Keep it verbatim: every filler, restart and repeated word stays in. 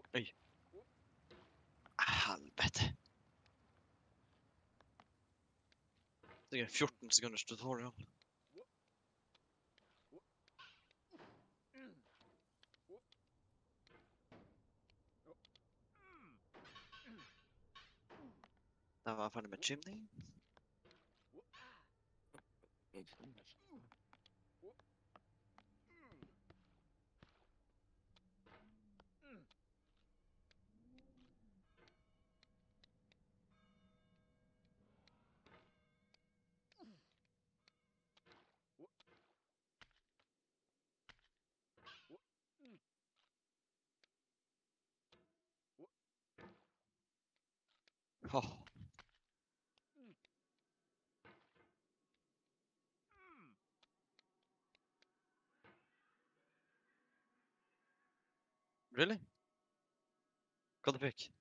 Oj. Helvete. Det är fjorton sekunders tutorial. Där var jag färdig med chimney. Oh. Really? Hva du fikk?